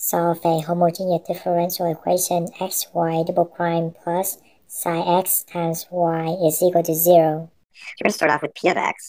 Solve a homogeneous differential equation xy double prime plus psi x times y is equal to 0. So we're going to start off with p of x,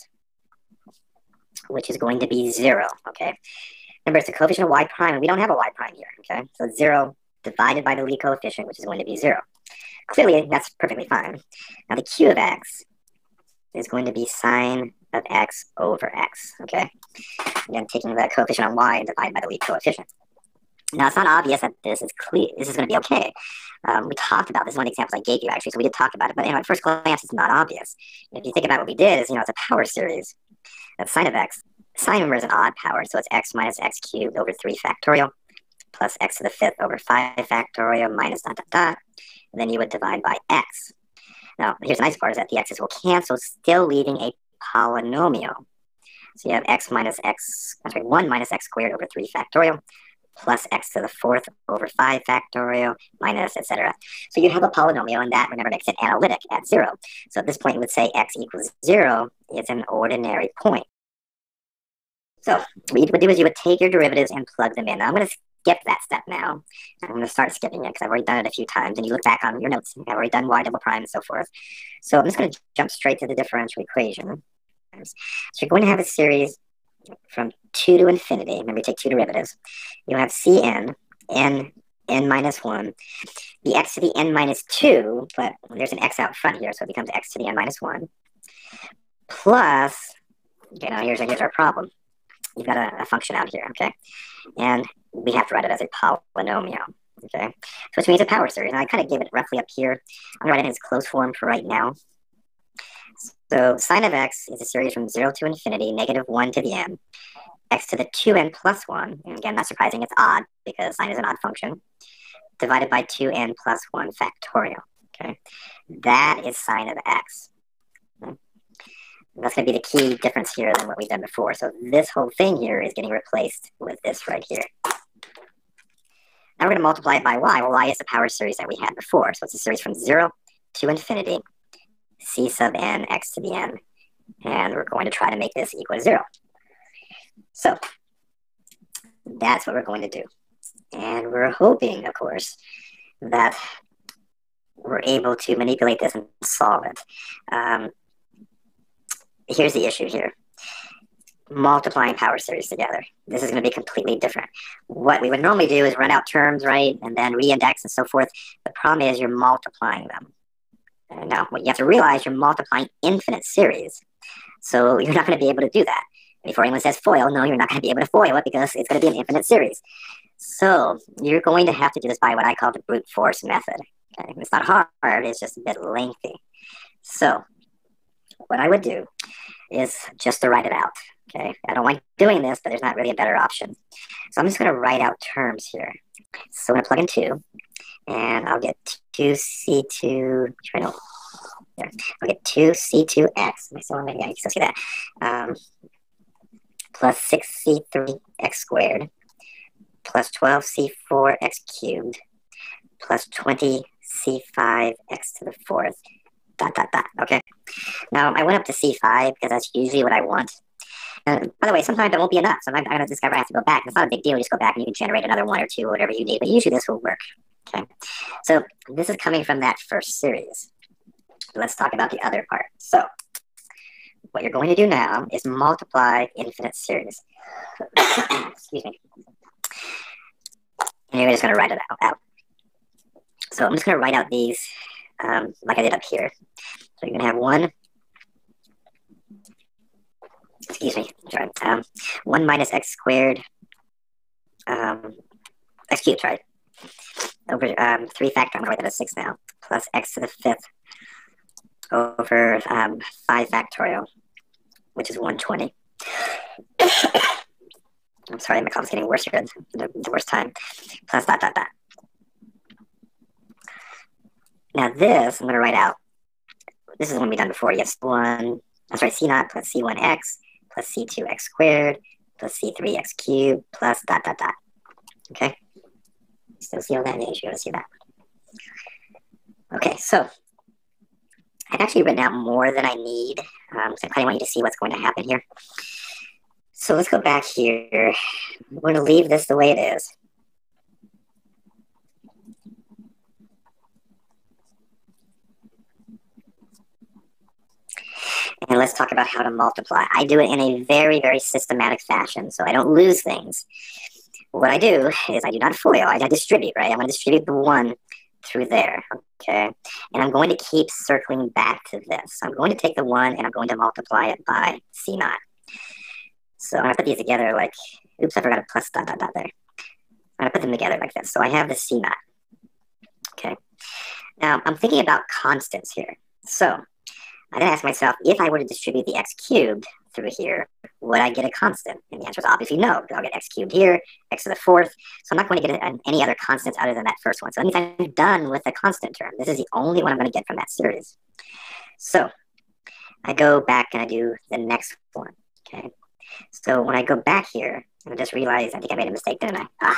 which is going to be 0, okay? Remember, it's a coefficient of y prime, and we don't have a y prime here, okay? So it's 0 divided by the lead coefficient, which is going to be 0. Clearly, that's perfectly fine. Now, the q of x is going to be sine of x over x, okay? Again, taking the coefficient on y and divided by the lead coefficient. Now, it's not obvious that this is clear. This is going to be okay. We talked about this one of the examples I gave you, actually, so we did talk about it. But at first glance, it's not obvious. If you think about what we did, is it's a power series. That's sine of x. Sine, remember, is an odd power, so it's x minus x cubed over 3 factorial plus x to the 5th over 5 factorial minus dot, dot, dot. And then you would divide by x. Now, here's the nice part, is that the x's will cancel, still leaving a polynomial. So you have 1 minus x squared over 3 factorial plus x to the 4th over 5 factorial minus etc. So you have a polynomial, and that, remember, makes it analytic at 0. So at this point, you would say x equals 0 is an ordinary point. So what you would do is you would take your derivatives and plug them in. Now, I'm going to skip that step now. I'm going to start skipping it because I've already done it a few times, and you look back on your notes, I've already done y double prime and so forth. So I'm just going to jump straight to the differential equation. So you're going to have a series from 2 to infinity. Remember, you take two derivatives. You'll have Cn, n minus 1, the x to the n minus 2, but there's an x out front here, so it becomes x to the n minus 1, plus, okay, now here's our problem. You've got a function out here, okay? And we have to write it as a polynomial, okay? So which means a power series. Now, I kind of gave it roughly up here. I'm going to write it in its closed form for right now. So sine of x is a series from 0 to infinity, negative 1 to the n, x to the 2n plus 1, and again, not surprising, it's odd, because sine is an odd function, divided by 2n plus 1 factorial, okay? That is sine of x. Okay? That's going to be the key difference here than what we've done before. So this whole thing here is getting replaced with this right here. Now we're going to multiply it by y. Well, y is the power series that we had before. So it's a series from 0 to infinity, c sub n x to the n. And we're going to try to make this equal to 0. So that's what we're going to do. And we're hoping, of course, that we're able to manipulate this and solve it. Here's the issue here. Multiplying power series together. This is going to be completely different. What we would normally do is run out terms, right, and then reindex and so forth. The problem is you're multiplying them. And now, what you have to realize, you're multiplying infinite series. So you're not going to be able to do that. Before anyone says FOIL, no, you're not going to be able to FOIL it because it's going to be an infinite series. So you're going to have to do this by what I call the brute force method. Okay? It's not hard, it's just a bit lengthy. So what I would do is just to write it out. Okay, I don't like doing this, but there's not really a better option. So I'm just going to write out terms here. So I'm going to plug in 2, and I'll get 2c2, there. I'll get 2c2x, so maybe I can still see that, plus 6c3x squared, plus 12c4x cubed, plus 20c5x to the 4th, dot, dot, dot, okay? Now, I went up to c5 because that's usually what I want. And by the way, sometimes that won't be enough. Sometimes I'm going to discover I have to go back. It's not a big deal. You just go back and you can generate another 1 or 2 or whatever you need. But usually this will work. Okay. So this is coming from that first series. Let's talk about the other part. So what you're going to do now is multiply infinite series. Excuse me. And you're just going to write it out. So I'm just going to write out these like I did up here. So you're going to have 1. Excuse me, sorry, 1 minus x squared, x cubed, sorry, over 3 factorial, I'm going to write that as 6 now, plus x to the 5th over 5 factorial, which is 120. I'm sorry, my cough's getting worse here, the worst time, plus dot, dot, dot. Now this, I'm going to write out, this is one we've done before, yes, c naught plus c1x, plus c2x squared, plus c3x cubed, plus dot, dot, dot. Okay? Still see all that? Yeah, you should be able to see that. Okay, so I've actually written out more than I need, so I kind of want you to see what's going to happen here. So let's go back here. We're going to leave this the way it is. And let's talk about how to multiply. I do it in a very, very systematic fashion, so I don't lose things. What I do is I do not FOIL, I distribute, right? I'm going to distribute the 1 through there, okay? And I'm going to keep circling back to this. I'm going to take the 1 and I'm going to multiply it by C naught. So I'm going to put these together like, oops, I forgot a plus dot dot dot there. I'm going to put them together like this. So I have the C naught, okay? Now, I'm thinking about constants here. So I then ask myself, if I were to distribute the x cubed through here, would I get a constant? And the answer is obviously no, because I'll get x cubed here, x to the 4th. So I'm not going to get any other constants other than that first one. So that means I'm done with the constant term. This is the only one I'm going to get from that series. So I go back and I do the next one, okay? So when I go back here, I just realize I think I made a mistake, didn't I?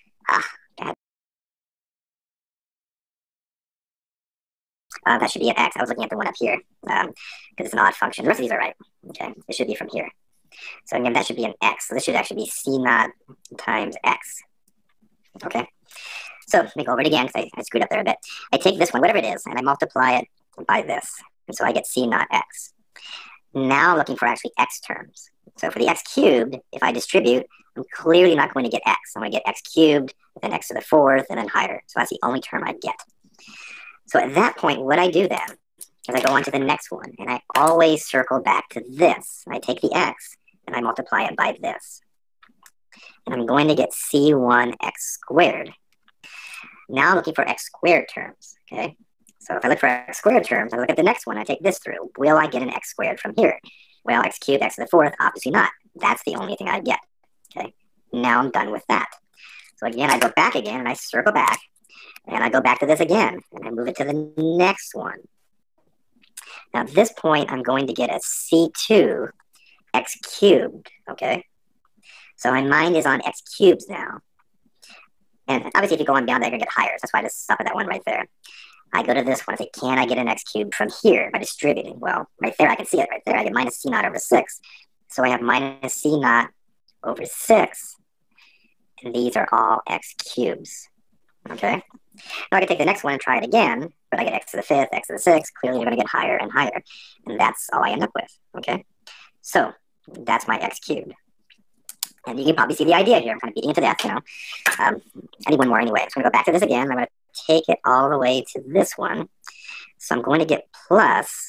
That should be an x. I was looking at the one up here because it's an odd function. The rest of these are right. Okay, it should be from here. So again, that should be an x. So this should actually be C naught times x. Okay. So let me go over it again because I screwed up there a bit. I take this one, whatever it is, and I multiply it by this. And so I get C naught x. Now I'm looking for actually x terms. So for the x cubed, if I distribute, I'm clearly not going to get x. I'm going to get x cubed, then x to the 4th, and then higher. So that's the only term I get. So at that point, what I do then is I go on to the next one, and I always circle back to this. I take the x, and I multiply it by this. And I'm going to get C1 x squared. Now I'm looking for x squared terms, okay? So if I look for x squared terms, I look at the next one, I take this through. Will I get an x squared from here? Well, x cubed, x to the 4th, obviously not. That's the only thing I get, okay? Now I'm done with that. So again, I go back again, and I circle back. And I go back to this again, and I move it to the next one. Now, at this point, I'm going to get a C2 x cubed, okay? So my mind is on x cubes now. And obviously, if you go on beyond that, you're going to get higher. So that's why I just stop at that one right there. I go to this one and say, can I get an x cubed from here by distributing? Well, right there, I can see it right there. I get minus C naught over 6. So I have minus C naught over 6. And these are all x cubes, okay? Now I can take the next one and try it again, but I get x to the 5th, x to the 6th. Clearly, you're going to get higher and higher. And that's all I end up with, okay? So that's my x cubed. And you can probably see the idea here. I'm kind of beating it to death, you know. I need one more anyway. So I'm going to go back to this again. I'm going to take it all the way to this one. So I'm going to get plus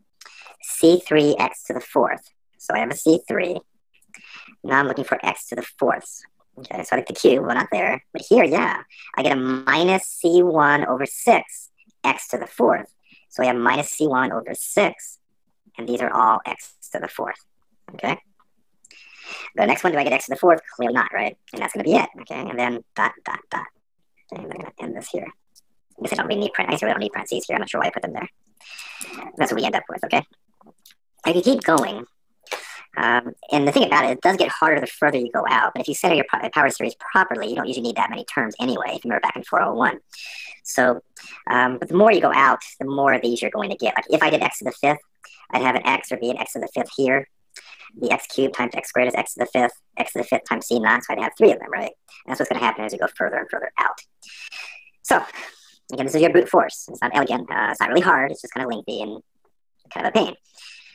C3 x to the 4th. So I have a C3. Now I'm looking for x to the 4th. Okay, so I take the cube, well, not there. But here, yeah, I get a minus C1 over 6, x to the 4th. So I have minus C1 over 6, and these are all x to the 4th, okay? The next one, do I get x to the 4th? Clearly not, right? And that's going to be it, okay? And then dot, dot, dot. Okay, I'm going to end this here. I guess I don't really need parentheses. I really don't need parentheses here. I'm not sure why I put them there. That's what we end up with, okay? I can keep going. And the thing about it, it does get harder the further you go out. But if you center your power series properly, you don't usually need that many terms anyway, if you remember back in 401. So, but the more you go out, the more of these you're going to get. Like if I did x to the 5th, I'd have an x or be an x to the 5th here. The x cubed times x squared is x to the 5th, x to the 5th times C naught, so I'd have 3 of them, right? And that's what's going to happen as you go further and further out. So, again, this is your brute force. It's not elegant. It's not really hard. It's just kind of lengthy and kind of a pain.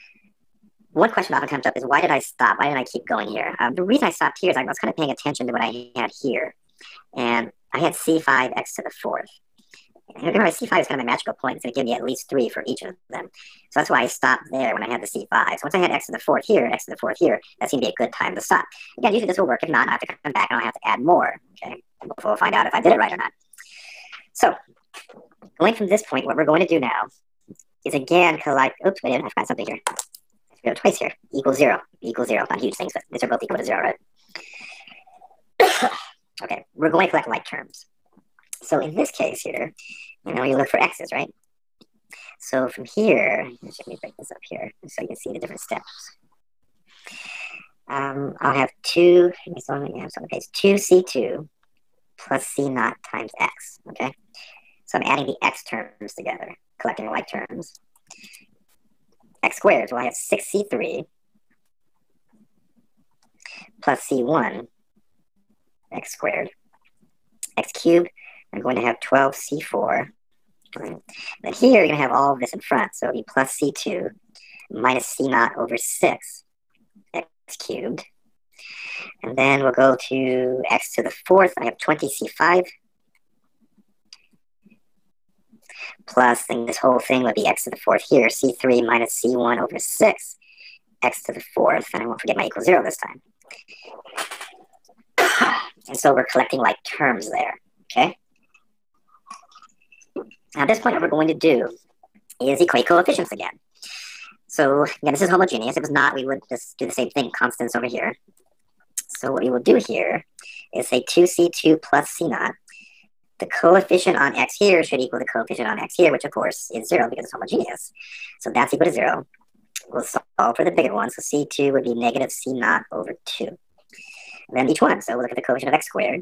One question often comes up is, why did I stop? Why didn't I keep going here? The reason I stopped here is I was kind of paying attention to what I had here. And I had C5 x to the 4th. And remember, C5 is kind of my magical point. It's going to give me at least 3 for each of them. So that's why I stopped there when I had the C5. So once I had x to the 4th here, x to the 4th here, that's going to be a good time to stop. Again, usually this will work. If not, I have to come back and I'll have to add more. Okay, we'll find out if I did it right or not. So going from this point, what we're going to do now is again collide. Oops, wait a minute, I forgot something here. Go twice here. Equals 0. Equals 0. Not huge things, but these are both equal to 0, right? Okay, we're going to collect like terms. So in this case here, you know, you look for x's, right? So from here, let me break this up here so you can see the different steps. I'll have 2, so I'm going to have on the page, 2c2 plus c naught times x, okay? So I'm adding the x terms together, collecting the like terms. X squared, well, I have 6c3 plus c1 x squared. X cubed, I'm going to have 12c4. Right? But here, you're going to have all of this in front, so it'll be plus c2 minus c naught over 6 x cubed. And then we'll go to x to the 4th. I have 20c5 plus, then this whole thing would be x to the 4th here, c3 minus c1 over 6 x to the 4th. And I won't forget my equal 0 this time. And so we're collecting like terms there, okay? Now at this point, what we're going to do is equate coefficients again. So again, this is homogeneous. If it was not, we would just do the same thing, constants over here. So what we will do here is say 2c2 plus c naught. The coefficient on x here should equal the coefficient on x here, which of course is 0 because it's homogeneous. So that's equal to 0. We'll solve for the bigger one. So c2 would be negative c naught over 2. And then each one. So we'll look at the coefficient of x squared.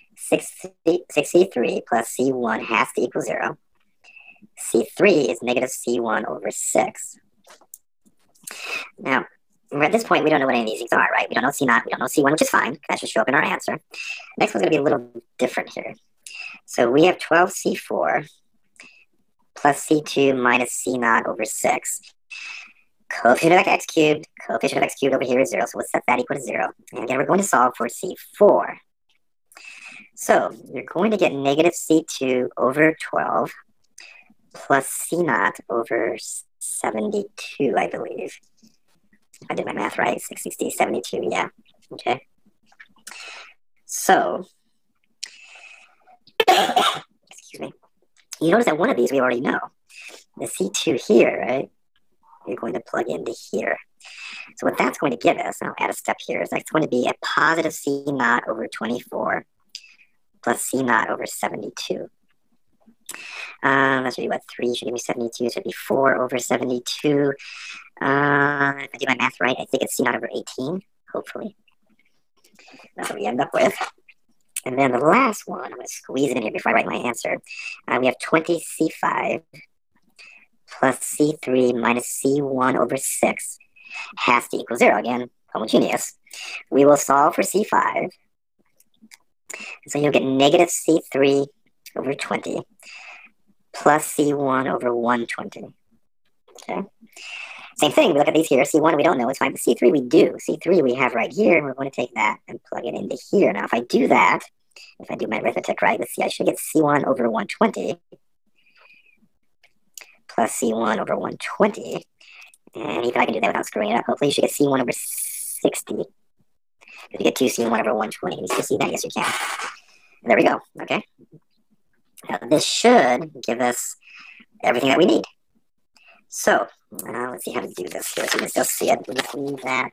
6c3 plus c1 has to equal 0. c3 is negative c1 over 6. Now, at this point, we don't know what any of these things are, right? We don't know c naught, we don't know c1, which is fine. That should show up in our answer. Next one's going to be a little different here. So we have 12c4 plus c2 minus c naught over 6. Coefficient of x cubed over here is 0, so we'll set that equal to 0. And again, we're going to solve for c4. So you're going to get negative c2 over 12 plus c naught over 72, I believe. If I did my math right, 660, 72, yeah. Okay. So, excuse me. You notice that one of these we already know. The C2 here, right? You're going to plug into here. So what that's going to give us, and I'll add a step here, is that's going to be a positive C naught over 24 plus C naught over 72. That should be what, 3 should give me 72, it should be 4 over 72. If I do my math right, I think it's C naught over 18, hopefully. That's what we end up with. And then the last one, I'm going to squeeze it in here before I write my answer. We have 20c5 plus c3 minus c1 over 6 has to equal 0. Again, homogeneous. We will solve for c5. So you'll get negative c3 over 20 plus c1 over 120. Okay. Same thing, we look at these here. C1 we don't know, it's fine. But C3 we do. C3 we have right here, and we're going to take that and plug it into here. Now, if I do that, if I do my arithmetic right, let's see, I should get C1 over 120 plus C1 over 120. And even I can do that without screwing it up. Hopefully you should get C1 over 60. If you get 2C1 over 120, can you still see that? Yes, you can. And there we go, okay? Now, this should give us everything that we need. So, let's see how to do this here so you can still see it. Let's leave that.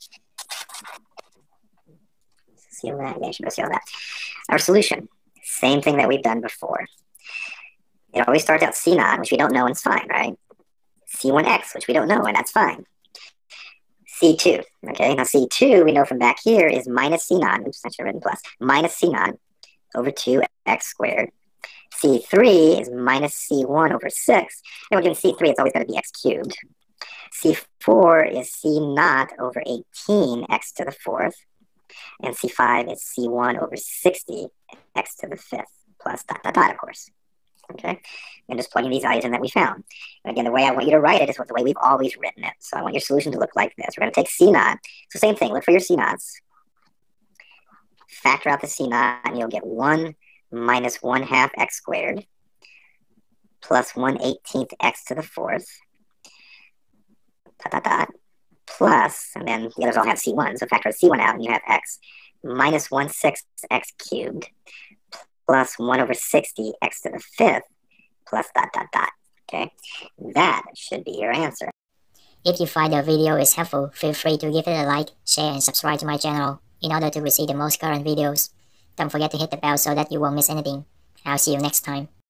Seal that. Yeah, I should go seal that. Our solution, same thing that we've done before. It always starts out C naught, which we don't know, and it's fine, right? C1x, which we don't know, and that's fine. C2, okay? Now C2, we know from back here, is minus C naught. Oops, I should have written plus. Minus C naught over 2x squared. C3 is minus C1 over 6. And we're doing C3, it's always going to be x cubed. C4 is C naught over 18, x to the 4th. And C5 is C1 over 60, x to the 5th, plus dot, dot, dot, of course. Okay? And just plugging these values in that we found. And again, the way I want you to write it is the way we've always written it. So I want your solution to look like this. We're going to take C naught. So same thing, look for your C naughts. Factor out the C naught, and you'll get 1 minus 1/2 x squared plus 1/18 x to the 4th, dot, dot, dot, plus, and then the others all have C1, so factor C1 out, and you have x minus 1/6 x cubed plus 1 over 60 x to the 5th plus dot, dot, dot. Okay, that should be your answer. If you find the video is helpful, feel free to give it a like, share, and subscribe to my channel in order to receive the most current videos. Don't forget to hit the bell so that you won't miss anything. I'll see you next time.